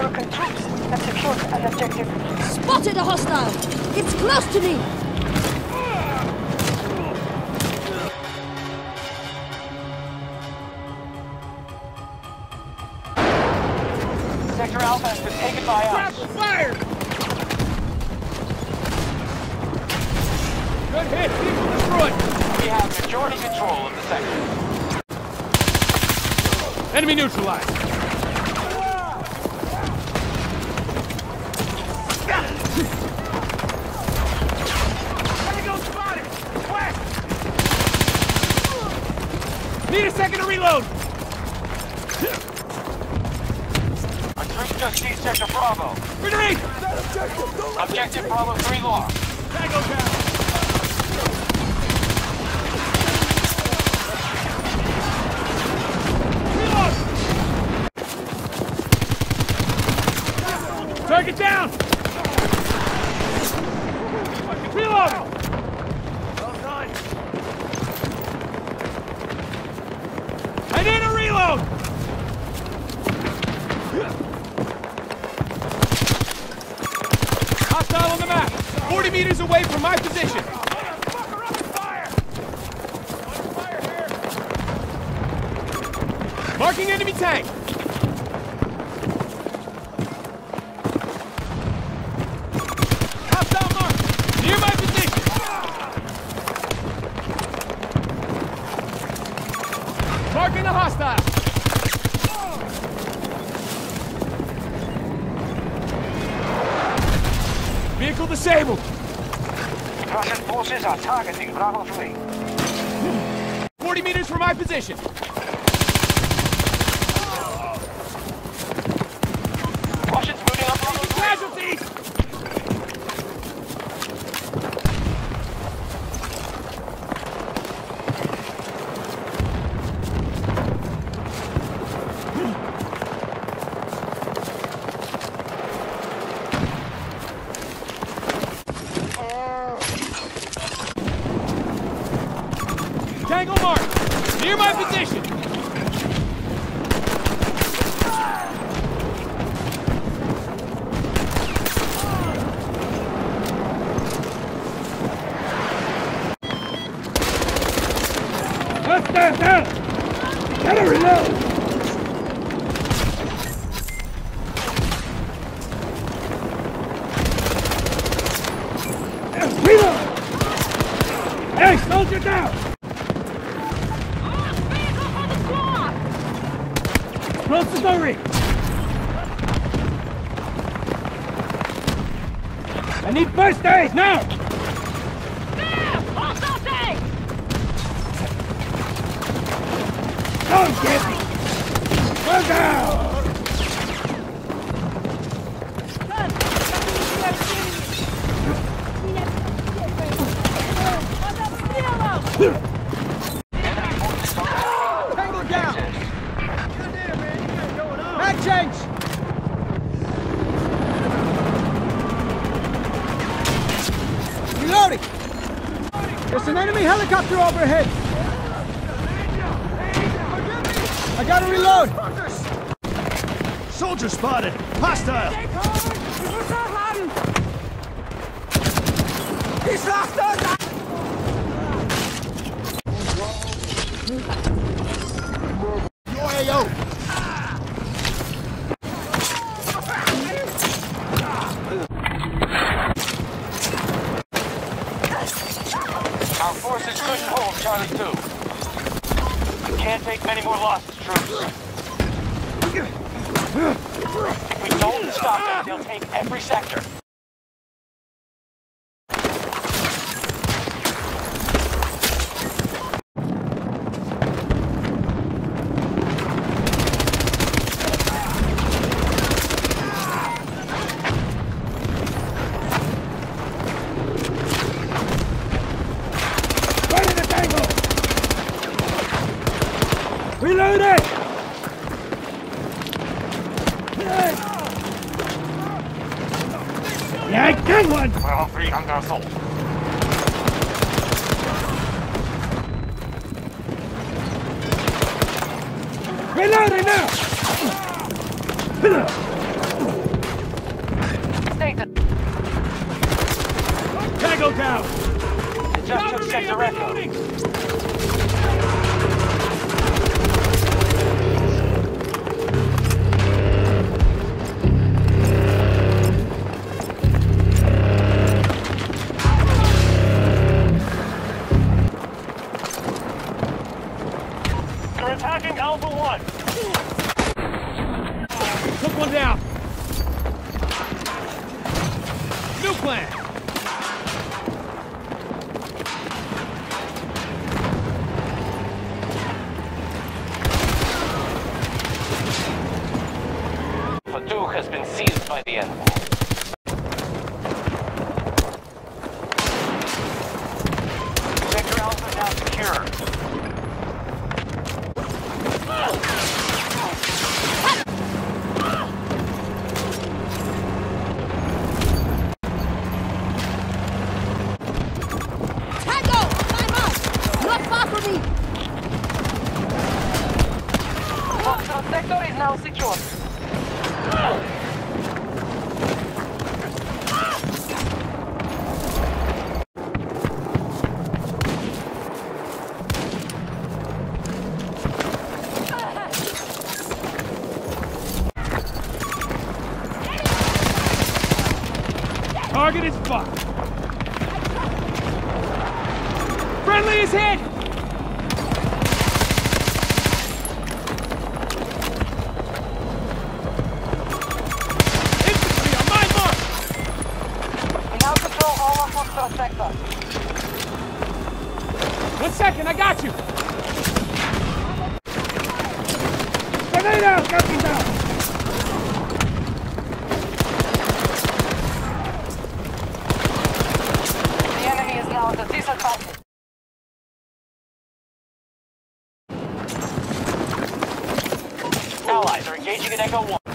American troops have secured an objective. Spotted a hostile! It's close to me! Sector Alpha has been taken by us. Trap fire! Good hit! People destroyed! We have majority control of the sector. Enemy neutralized! Enemy spotted! West! Need a second to reload! Our troops just seized Sector Bravo. Grenade! Objective Bravo 3 lost. Tango down! Target down! Reload! Well done. I need a reload! Hostile on the map! 40 meters away from my position! Motherfucker, under fire! Under fire here! Marking enemy tank! Near my position! Marking a hostile! Vehicle disabled! Russian forces are targeting Bravo 3. 40 meters from my position! Russians moving up on the Casualties! Tango mark! Near my position! Hostile down! Gotta reload! Reload! Hey, soldier down! Close the door ring! I need first aid, now! Don't get me! Go down! Tango down! Back change! Reloading! There's an enemy helicopter overhead! I gotta reload! Soldier spotted! Hostile! He's lost us! Yo! Our forces couldn't hold Charlie 2. We can't take many more losses, troops. If we don't stop them, they'll take every sector. Reload it! Yeah, I got one! Well, 3 under assault. Reloading now! Tango down! It just took Sector Echo. They're attacking Alpha 1. Took one down. New plan. Alpha 2 has been seized by the enemy. Sector Alpha now secure. Tango! My mark! Not far from me! Hostile sector is now secure. Target is spot. Friendly is hit! Infantry on my mark! We now control all of hostile sector. 1 second, I got you! Grenade out, Captain down! The enemy is now at a disadvantage. Allies are engaging in Echo 1.